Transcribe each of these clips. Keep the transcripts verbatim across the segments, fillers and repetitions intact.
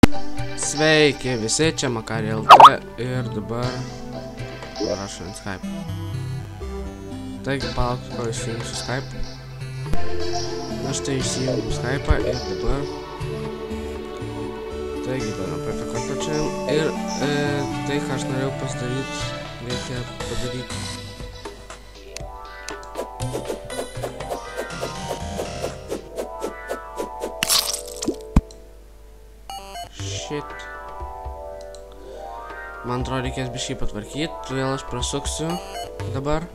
Sveiki visi, čia Makari L T ir dabar rašau ant Skype. Taigi palauk, kol įsijungsiu Skype. Na štai įsijungiu Skype'ą ir dabar. Taigi darom praeitą kartą čia. Ir e, tai, ką aš norėjau pasidaryti, reikia padaryti. Shit. Man atrodo, reikės biškai patvarkyti, todėl aš prasuksiu dabar.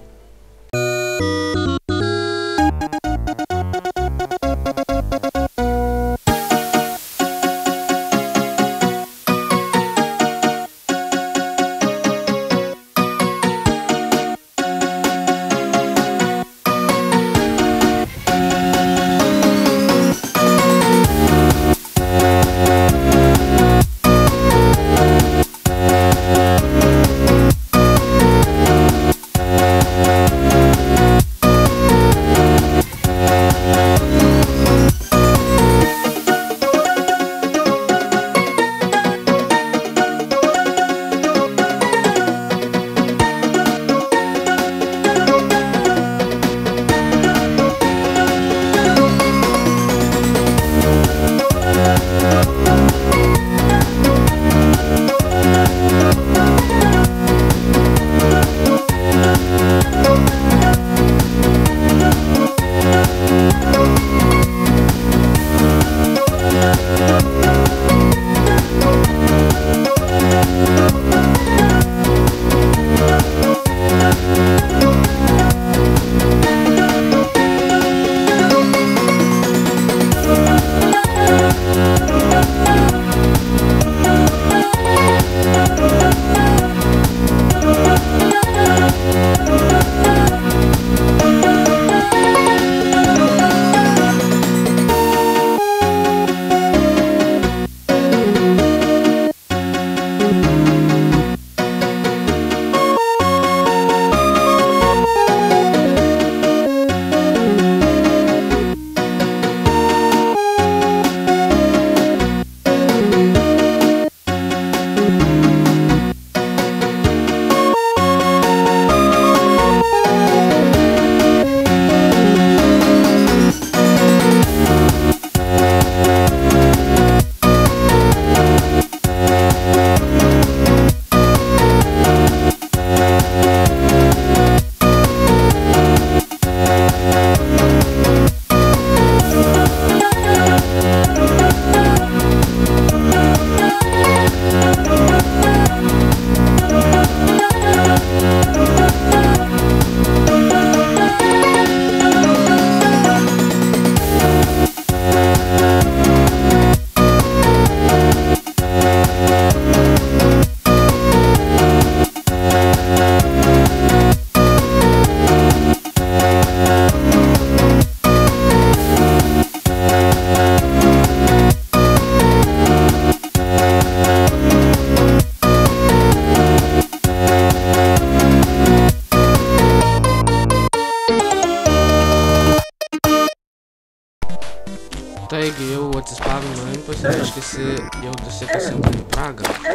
Taigi jau atsispausdino inpus ir reiškiasi jau dasikasėm į pragarą.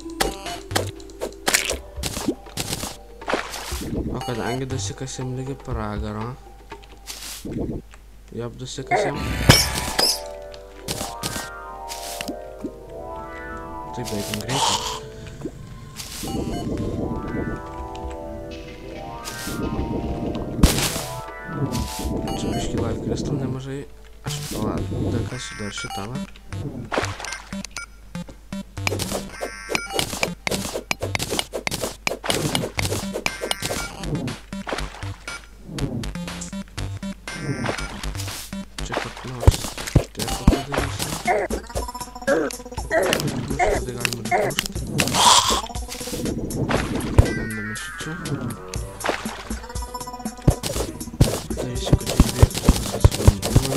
O kadangi dasikasėm lygi pragaro, jau dasikasėm. Tai baigiam greitai. Čia biškį live crystal nemažai. Aš palauk, dar kasiu dar šitą va. Čia kaip nors tiek padarysiu. Tada galima dapušti. Bandame šičia. Darysiu, kad čia įveiktų visas vanduo.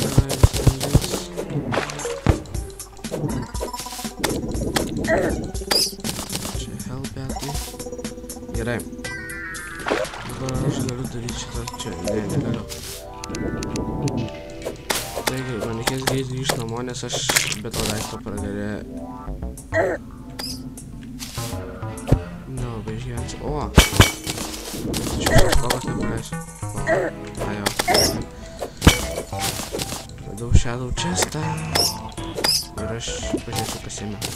Čia helbetai. Gerai. Dabar aš galiu daryti šitą čia. Ne, negaliu. Taigi, man reikės greit grįžti namo, nes aš be to daikto pragarė. Nu, važiuojant. O! Tačiau šios kolas nepraleisiu. O, a jo. Radau Shadow chestą. Ir aš pažiūrėsiu pasiėmę.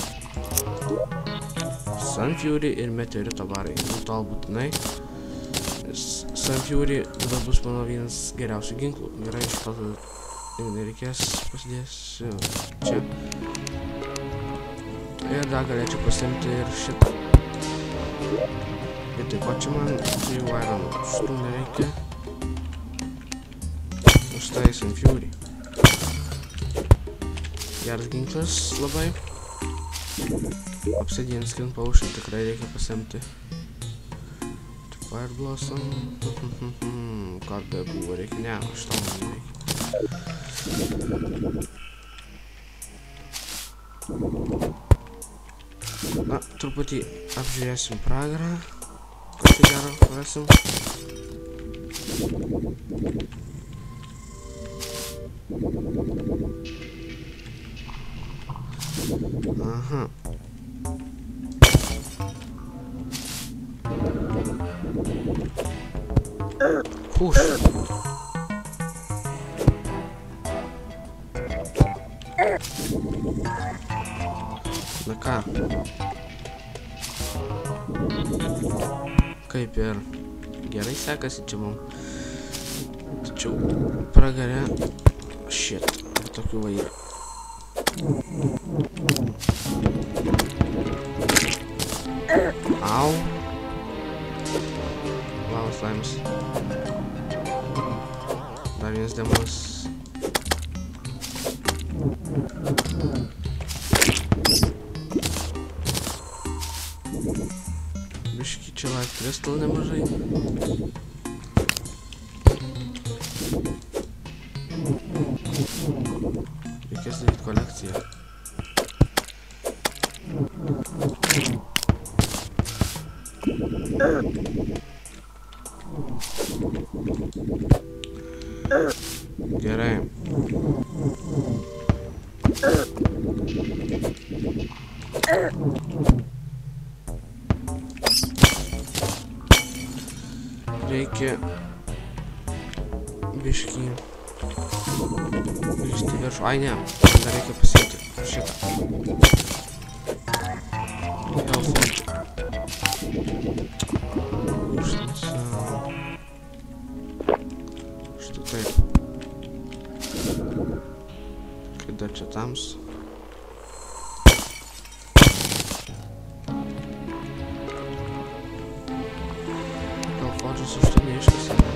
Sun Fury ir Meteorito barai. Tol būtinai. Sun Fury tada bus mano vienas geriausių ginklų. Gerai, šito nereikės, pasidėsiu čia. Ir dar galėčiau pasiimti ir šitą. Ir taip pat čia man trijų iron šitų nereikia. Štai Sun Fury. Geras ginklas labai. Obsidian Skin Potion tikrai reikia pasiimti. Fire Blossom. Ką be buvo reikia? Ne, šitą man reikia. Na, truputį apžiūrėsim pragarą. Ką tai gero rasim. Aha. Push. Na ką? Kaip ir gerai sekasi čia mum. Tačiau pragarė. Shit. Ir tokių va yra. Au. Wow, slimes. Dar vienas demonas. Biški čia life crystal nemažai. Reikės daryti kolekciją. Gerai. Reikia biškį grįžti viršų. Ai ne, dar reikia pasiimti šitą. Šitą taip. Kai dar čia tams. Už tai neiškasime.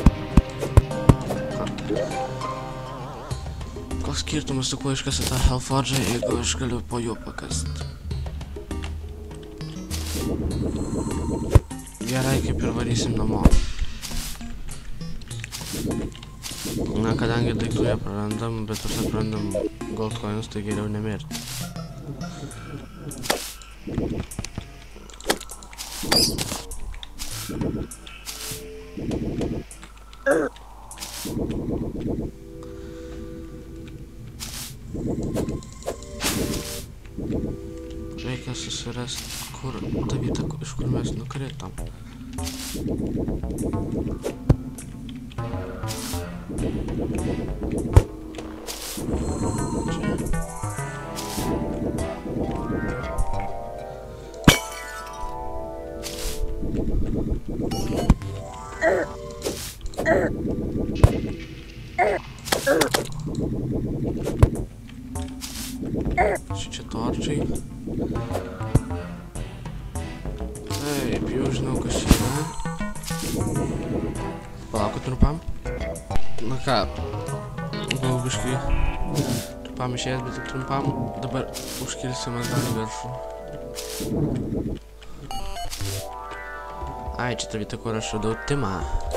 Koks skirtumas su kuo iškasi tą Hellforge'ą, jeigu aš galiu po juo pakast. Gerai, kaip ir varysim namo. Na, kadangi daiktų jie prarandam, bet už tai prarandam gold coins, tai geriau nemirti. Reikia susirasti, kur ta vieta, iš kur mes nukritom. Čia torčiai. Taip, jau žinau, kas čia yra. Palaukit trumpam. Na ką, buvau biškai trumpam išėjęs, bet tik trumpam. Dabar užkilsim atgal į viršų. Ai, čia ta vieta, kur aš radau Timą.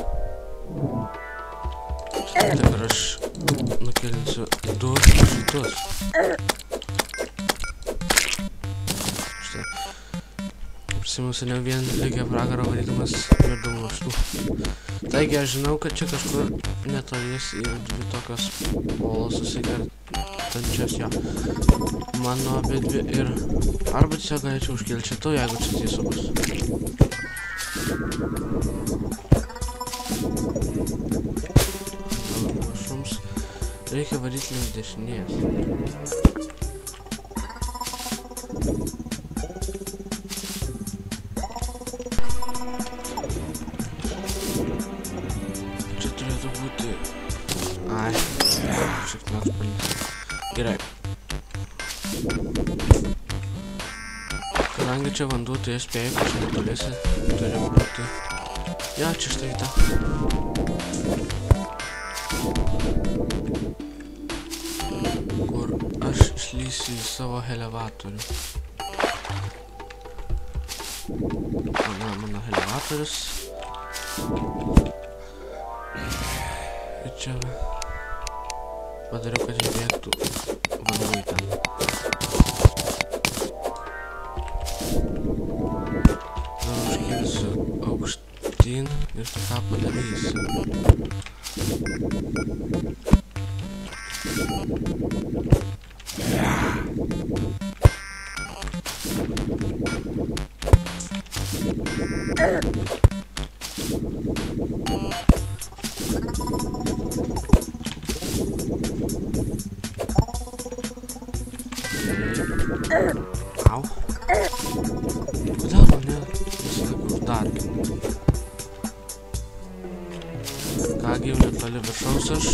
Čia ta vieta, kur aš nukelinsiu du šitus. Apsimusinau vien lygia pragaro varydamas virdamų aštų. Taigi aš žinau, kad čia kažkur netolies yra dvi tokios olos susikertančios jo. Mano abidvi ir arba tiesiog galėčiau užkilti šitų, jeigu čia tiesų bus. Šums reikia varyti link dešinės. Ai, šiek tiek spalys. Gerai. Kadangi čia vanduo, tai aš spėju, kad čia netoliesi turi būti. Ja, čia štai ta. Kur aš išlysiu į savo elevatorių. Mano, mano elevatorius. Ir čia padariau, kad išbėgtų vanduo į ten. Dabar užkilsiu aukštyn ir tai ką padarysiu. Au. Kodėl mane visą laiką uždarkina? Kągi jau netoli viršaus aš.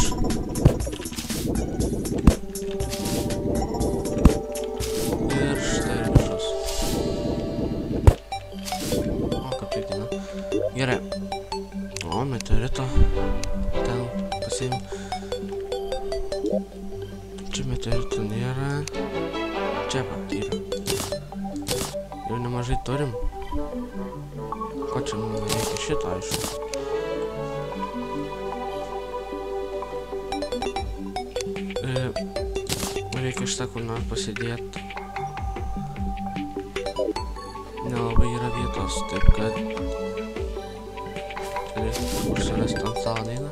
Ir štai ir viršaus. O, kaip tai dina. Gerai. O, meteorito. Ten pasiim. Čia meteorito nėra. Čia pat yra. Jau nemažai turim. Ko čia mums reikia šito, aišku. E, reikia šitą kur nors pasidėti. Nelabai yra vietos, taip kad reikia kur surasti ant savo dainą.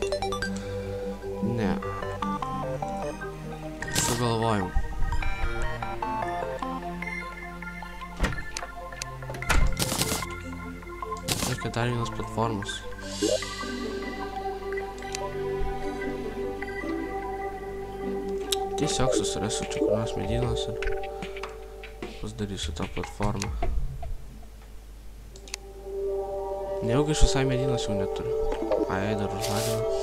Ne. Sugalvojau. Reikia dar vienos platformos. Tiesiog susirasiu čia kur nors medynas ir pasidarysiu tą platformą. Nejaugi aš visai medynas jau neturiu. Ai, dar užladinu.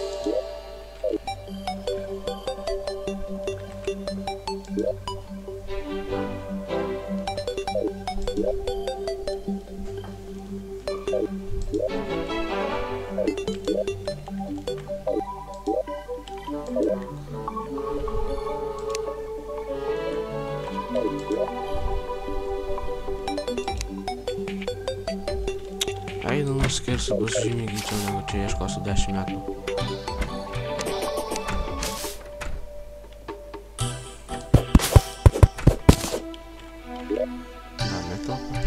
Ai, nu nuskirsiu, bus žymiai greičiau negu čia ieškosiu dešimt metų. Dar netelpa.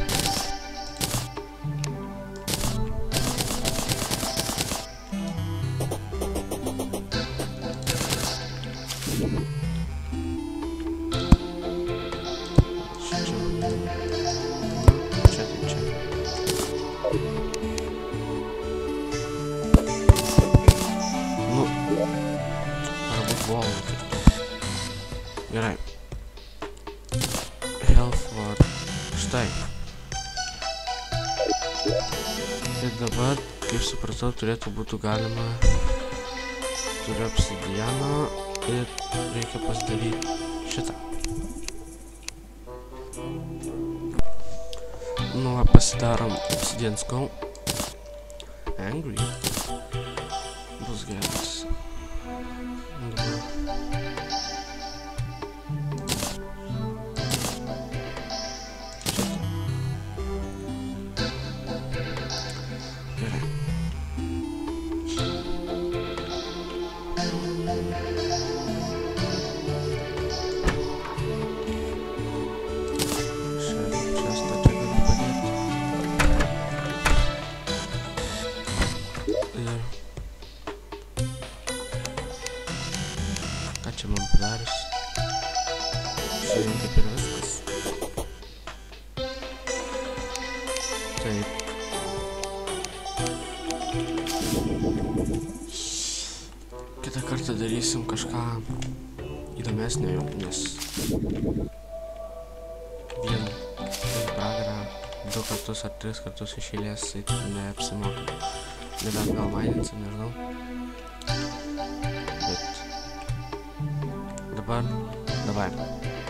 Gerai. Health ward. Štai. Ir dabar, kaip supratau, turėtų būtų galima. Turiu obsidiano ir reikia pasidaryti šitą. Nu, pasidarom obsidian skull. Angry. Bus geras. Čia, čia stačią galiu padėti. Taip. Kitą kartą darysim kažką įdomesnio jau, nes vien pragarą du kartus ar tris kartus iš eilės tai neapsimoka. Nebent gal maininsim, nežinau. Bet dabar, dabar.